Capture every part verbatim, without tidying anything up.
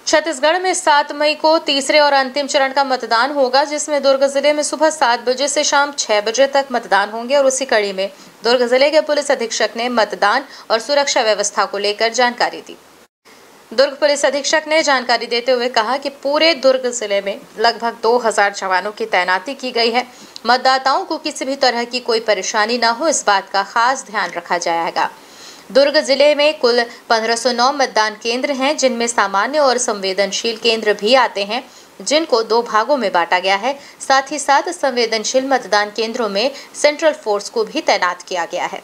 छत्तीसगढ़ में सात मई को तीसरे और अंतिम चरण का मतदान होगा, जिसमें दुर्ग जिले में सुबह सात बजे से शाम छह बजे तक मतदान होंगे। और उसी कड़ी में दुर्ग जिले के पुलिस अधीक्षक ने मतदान और सुरक्षा व्यवस्था को लेकर जानकारी दी। दुर्ग पुलिस अधीक्षक ने जानकारी देते हुए कहा कि पूरे दुर्ग जिले में लगभग दो हज़ार जवानों की तैनाती की गई है। मतदाताओं को किसी भी तरह की कोई परेशानी न हो, इस बात का खास ध्यान रखा जाएगा। दुर्ग जिले में कुल पंद्रह सौ नौ मतदान केंद्र हैं, जिनमें सामान्य और संवेदनशील केंद्र भी आते हैं, जिनको दो भागों में बांटा गया है। साथ ही साथ संवेदनशील मतदान केंद्रों में सेंट्रल फोर्स को भी तैनात किया गया है।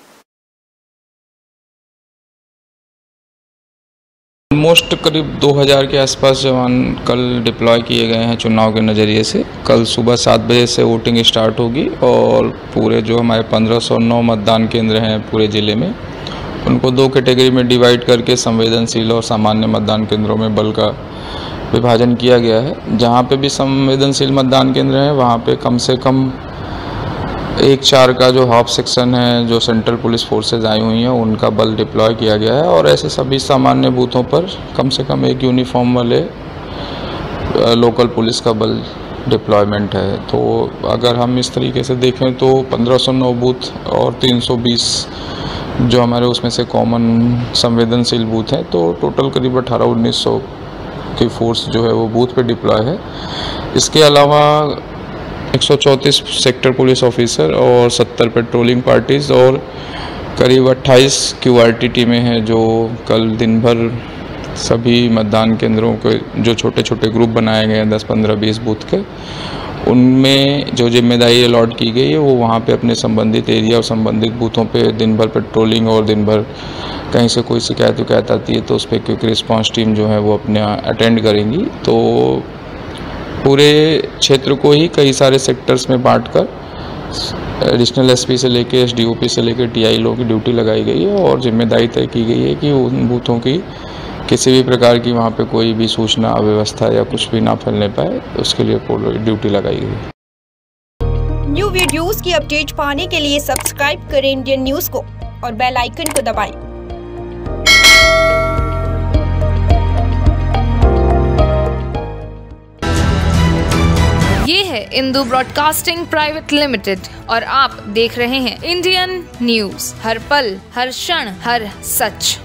ऑलमोस्ट करीब दो हज़ार के आसपास जवान कल डिप्लॉय किए गए हैं चुनाव के नज़रिए से। कल सुबह सात बजे से वोटिंग स्टार्ट होगी और पूरे जो हमारे पंद्रह सौ नौ मतदान केंद्र हैं पूरे ज़िले में, उनको दो कैटेगरी में डिवाइड करके संवेदनशील और सामान्य मतदान केंद्रों में बल का विभाजन किया गया है। जहाँ पे भी संवेदनशील मतदान केंद्र हैं वहाँ पे कम से कम एक चार का जो हाफ सेक्शन है, जो सेंट्रल पुलिस फोर्सेज आई हुई हैं, उनका बल डिप्लॉय किया गया है। और ऐसे सभी सामान्य बूथों पर कम से कम एक यूनिफॉर्म वाले लोकल पुलिस का बल डिप्लॉयमेंट है। तो अगर हम इस तरीके से देखें तो पंद्रह सौ नौ बूथ और तीन सौ बीस जो हमारे उसमें से कॉमन संवेदनशील बूथ हैं, तो टोटल करीब अठारह उन्नीस सौ की फोर्स जो है वो बूथ पे डिप्लॉय है। इसके अलावा एक सौ चौंतीस सेक्टर पुलिस ऑफिसर और सत्तर पेट्रोलिंग पार्टीज और करीब अट्ठाईस क्यूआरटी टीमें हैं, जो कल दिन भर सभी मतदान केंद्रों के जो छोटे छोटे ग्रुप बनाए गए हैं दस पंद्रह बीस बूथ के, उनमें जो जिम्मेदारी अलॉट की गई है वो वहाँ पे अपने संबंधित एरिया और संबंधित बूथों पे दिन भर पेट्रोलिंग और दिन भर कहीं से कोई शिकायत विकायत आती है तो उस पर क्विक रिस्पांस टीम जो है वो अपने अटेंड करेंगी। तो पूरे क्षेत्र को ही कई सारे सेक्टर्स में बांटकर एडिशनल एसपी से लेके एसडीओपी से लेके टीआई लोगों की ड्यूटी लगाई गई है और जिम्मेदारी तय की गई है कि उन बूथों की किसी भी प्रकार की वहाँ पे कोई भी सूचना अव्यवस्था या कुछ भी ना फैलने पाए, उसके लिए ड्यूटी लगाई गई है। न्यू वीडियोस की अपडेट पाने के लिए सब्सक्राइब करें इंडियन न्यूज़ को और बेल आइकन को दबाएं। ये है इंदू ब्रॉडकास्टिंग प्राइवेट लिमिटेड और आप देख रहे हैं इंडियन न्यूज़, हर पल हर क्षण हर सच।